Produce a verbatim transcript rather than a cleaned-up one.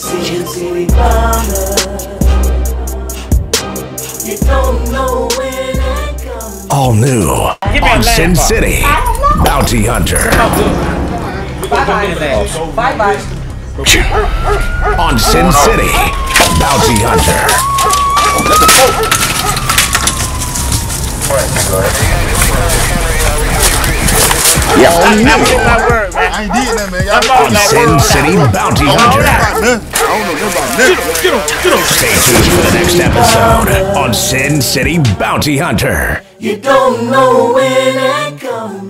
Sin City Bombers. You don't know when I come. All new on Sin City Bounty Hunter. Bye-bye. Bye-bye. On Sin City Bounty Hunter. Yeah, All new I ain't did that, man. Y'all on Sin City Bounty Hunter. I don't know about nothing. Stay tuned for the next episode on Sin City Bounty Hunter. You don't know when I come.